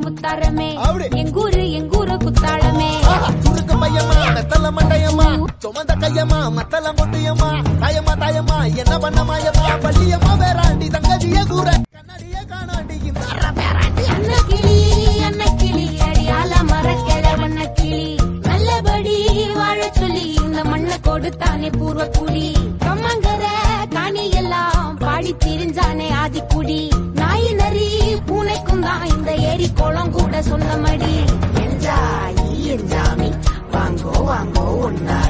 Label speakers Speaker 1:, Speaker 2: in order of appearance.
Speaker 1: முத்தாரமே எங்கூரு குத்தாளமே
Speaker 2: சுருக்கு பையமா மெத்தல மண்டையம்மா சுமந்த கையம்மா மத்தல முட்டியம்மா தாயம்மா என்ன பண்ண மாயம்மா பள்ளியம்மா வேறாண்டி தங்கதிய கூற கண்ணடிய காணாண்டி இந்த
Speaker 1: அன்னக்கிளி அடியால மரக்கிழ வண்ணக்கிளி நல்லபடி வாழ சொல்லி இந்த மண்ணை கொடுத்தானே பூர்வ குடி கம்மங்கர காணி எல்லாம் பாடி திரிஞ்சானே ஆதிக்குடி நாய் நரி பூனைக்கும் தான் இந்த ஏரி குளம் கூட சொன்ன மடி என்ஜாமி வாங்கோ ஒன்னா